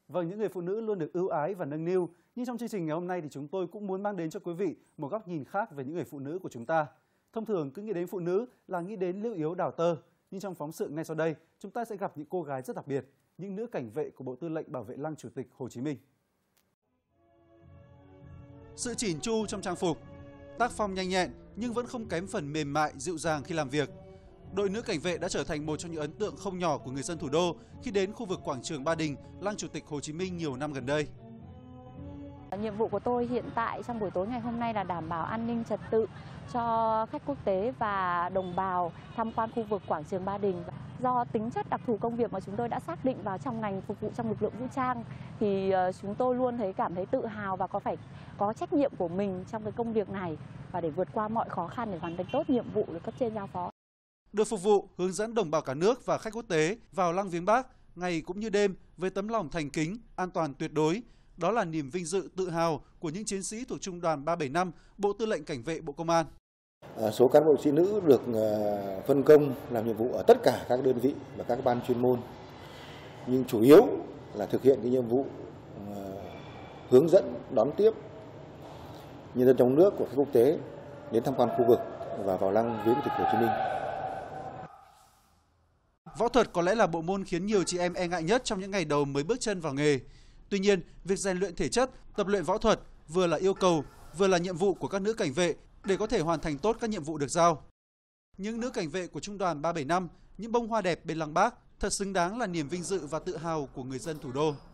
Vâng, những người phụ nữ luôn được ưu ái và nâng niu, nhưng trong chương trình ngày hôm nay thì chúng tôi cũng muốn mang đến cho quý vị một góc nhìn khác về những người phụ nữ của chúng ta. Thông thường cứ nghĩ đến phụ nữ là nghĩ đến Lưu Yếu Đào Tơ, nhưng trong phóng sự ngay sau đây, chúng ta sẽ gặp những cô gái rất đặc biệt, những nữ cảnh vệ của Bộ Tư lệnh Bảo vệ Lăng Chủ tịch Hồ Chí Minh. Sự chỉn chu trong trang phục, tác phong nhanh nhẹn nhưng vẫn không kém phần mềm mại, dịu dàng khi làm việc. Đội nữ cảnh vệ đã trở thành một trong những ấn tượng không nhỏ của người dân thủ đô khi đến khu vực quảng trường Ba Đình, Lăng Chủ tịch Hồ Chí Minh nhiều năm gần đây. Nhiệm vụ của tôi hiện tại trong buổi tối ngày hôm nay là đảm bảo an ninh trật tự cho khách quốc tế và đồng bào tham quan khu vực quảng trường Ba Đình. Do tính chất đặc thù công việc mà chúng tôi đã xác định vào trong ngành phục vụ trong lực lượng vũ trang thì chúng tôi luôn cảm thấy tự hào và có trách nhiệm của mình trong cái công việc này và để vượt qua mọi khó khăn để hoàn thành tốt nhiệm vụ được cấp trên giao phó. Được phục vụ, hướng dẫn đồng bào cả nước và khách quốc tế vào lăng viếng Bác ngày cũng như đêm với tấm lòng thành kính, an toàn tuyệt đối. Đó là niềm vinh dự tự hào của những chiến sĩ thuộc Trung đoàn 375, Bộ Tư lệnh Cảnh vệ Bộ Công an. Số cán bộ chiến sĩ nữ được phân công làm nhiệm vụ ở tất cả các đơn vị và các ban chuyên môn, nhưng chủ yếu là thực hiện cái nhiệm vụ hướng dẫn đón tiếp nhân dân trong nước của khách quốc tế đến tham quan khu vực và vào lăng viếng Chủ tịch Hồ Chí Minh. Võ thuật có lẽ là bộ môn khiến nhiều chị em e ngại nhất trong những ngày đầu mới bước chân vào nghề. Tuy nhiên, việc rèn luyện thể chất, tập luyện võ thuật vừa là yêu cầu, vừa là nhiệm vụ của các nữ cảnh vệ để có thể hoàn thành tốt các nhiệm vụ được giao. Những nữ cảnh vệ của Trung đoàn 375, những bông hoa đẹp bên lăng Bác thật xứng đáng là niềm vinh dự và tự hào của người dân thủ đô.